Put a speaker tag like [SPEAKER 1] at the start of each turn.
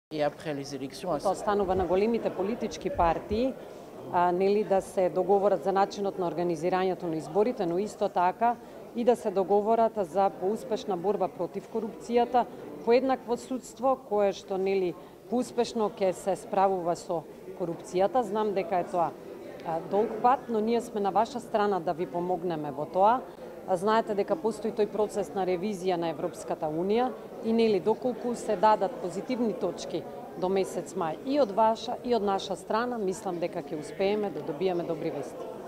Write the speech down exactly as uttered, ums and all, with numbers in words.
[SPEAKER 1] Et après les élections...
[SPEAKER 2] Тоа станува на големите политички партии, а, нели да се договорат за начинот на организирањето на изборите, но исто така и да се договорат за поуспешна борба против корупцијата, поеднакво судство кое што нели поуспешно ќе се справува со корупцијата. Знам дека е тоа а, долг пат, но ние сме на ваша страна да ви помогнеме во тоа. Знаете дека постои тој процес на ревизија на Европската Унија и нели доколку се дадат позитивни точки до месец мај и од ваша и од наша страна, мислам дека ќе успееме да добиеме добри вести.